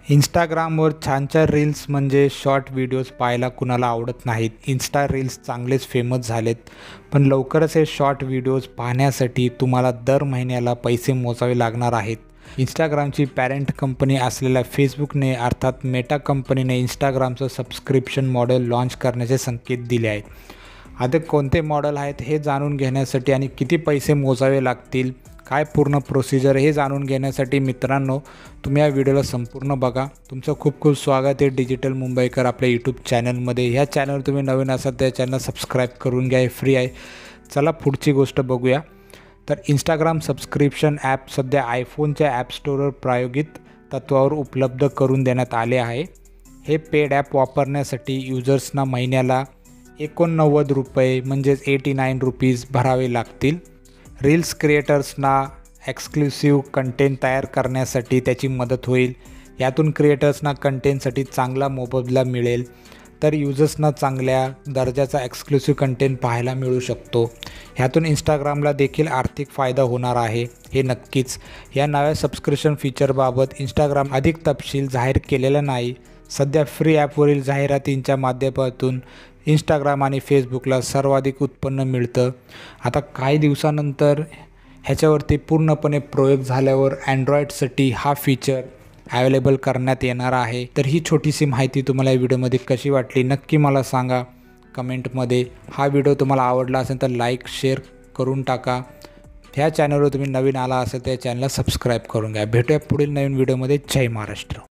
इंस्टाग्रामवर छान छान रील्स म्हणजे शॉर्ट व्हिडिओज पाहायला कुणाला आवडत नाहीत. इन्स्टा रील्स चांगलेच फेमस झालेत, पण लवकरच हे शॉर्ट व्हिडिओज पाहण्यासाठी तुम्हाला दर महिन्याला पैसे मोजावे लागणार आहेत. इंस्टाग्रामची पॅरेंट कंपनी असलेल्या फेसबुकने अर्थात मेटा कंपनीने इंस्टाग्रामचं सबस्क्रिप्शन मॉडेल लॉन्च करण्याचे संकेत दिले आहेत. आता कोणते मॉडेल आहेत हे जाणून घेण्यासाठी आणि किती पैसे मोजावे लागतील, काय पूर्ण प्रोसिजर हे जाणून घेण्यासाठी मित्रांनो तुम्ही या व्हिडिओला संपूर्ण बघा. तुमचं खूप खूप स्वागत आहे डिजिटल मुंबईकर आपल्या यूट्यूब चॅनलमध्ये. ह्या चॅनलवर तुम्ही नवीन असाल तर चॅनल सबस्क्राईब करून घ्या, हे फ्री आहे. चला पुढची गोष्ट बघूया. तर इंस्टाग्राम सबस्क्रिप्शन ॲप सध्या आयफोनच्या ॲप स्टोअरवर प्रायोगिक तत्त्वावर उपलब्ध करून देण्यात आले आहे. हे पेड ॲप वापरण्यासाठी युजर्सना महिन्याला ₹89 म्हणजेच ₹89 भरावे लागतील. रील्स क्रिएटर्सना एक्सक्लुसिव्ह कंटेंट तयार करण्यासाठी त्याची मदत होईल. यातून क्रिएटर्सना कंटेंटसाठी चांगला मोबदला मिळेल, तर युजर्सना चांगल्या दर्जाचा एक्सक्लुसिव्ह कंटेंट पाहायला मिळू शकतो. ह्यातून इंस्टाग्रामला देखील आर्थिक फायदा होणार आहे, हे नक्कीच. या नव्या सबस्क्रिप्शन फीचरबाबत इंस्टाग्राम अधिक तपशील जाहीर केलेला नाही. सध्या फ्री ॲपवरील जाहिरातींच्या माध्यमातून इंस्टाग्राम आणि फेसबुकला सर्वाधिक उत्पन्न मिळतं. आता काही दिवसानंतर ह्याच्यावरती पूर्णपणे प्रयोग झाल्यावर अँड्रॉईडसाठी हा फीचर अवेलेबल करण्यात येणार आहे. तर ही छोटीशी माहिती तुम्हाला या व्हिडिओमध्ये कशी वाटली नक्की मला सांगा कमेंटमध्ये. हा व्हिडिओ तुम्हाला आवडला असेल तर लाईक शेअर करून टाका. ह्या चॅनलवर तुम्ही नवीन आला असेल तर या चॅनलला सबस्क्राईब करून घ्या. भेटूया पुढील नवीन व्हिडिओमध्ये. जय महाराष्ट्र.